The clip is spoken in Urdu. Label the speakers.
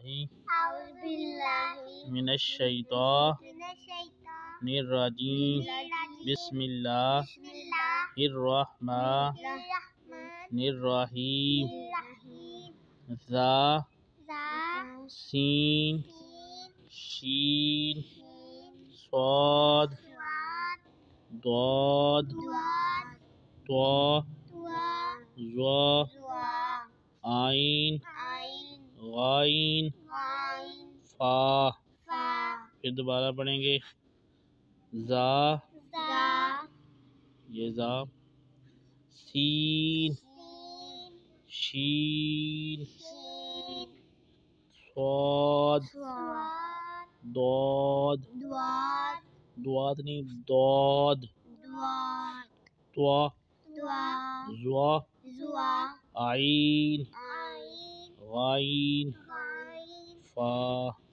Speaker 1: من الشیطان الرجیم بسم اللہ الرحمن الرحیم ذا سین شین صاد ضاد طا ظا عین غین فا۔ پھر دوبارہ پڑھیں گے ذا یہ ذا سین شین صاد ضاد ضاد نہیں ضاد طا ظا عین غین فا۔